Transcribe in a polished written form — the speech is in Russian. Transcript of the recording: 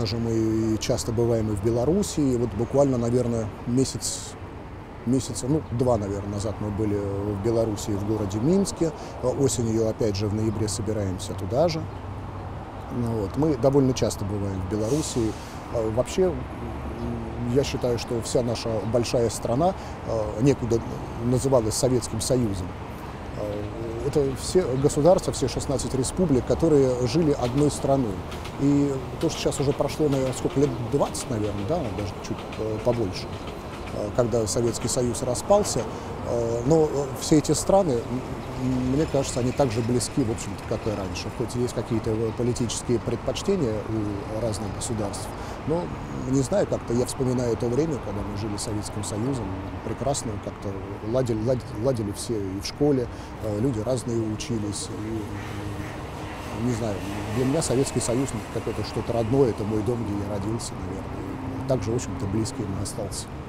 конечно же, мы часто бываем и в Белоруссии. Вот буквально, наверное, месяца, ну, 2, наверное, назад мы были в Белоруссии, в городе Минске. Осенью, опять же, в ноябре собираемся туда же. Ну, вот. Мы довольно часто бываем в Белоруссии. Вообще, я считаю, что вся наша большая страна некуда называлась Советским Союзом. Это все государства, все 16 республик, которые жили одной страной. И то, что сейчас уже прошло, наверное, сколько, лет 20, наверное, да, даже чуть побольше, когда Советский Союз распался. Но все эти страны, мне кажется, они так же близки, в общем-то, как и раньше. Хоть есть какие-то политические предпочтения у разных государств, но, не знаю, как-то я вспоминаю то время, когда мы жили Советским Союзом, прекрасно как-то ладили все и в школе, люди разные учились. И, не знаю, для меня Советский Союз какое-то что-то родное, это мой дом, где я родился, наверное. И также, в общем-то, близкий им остался.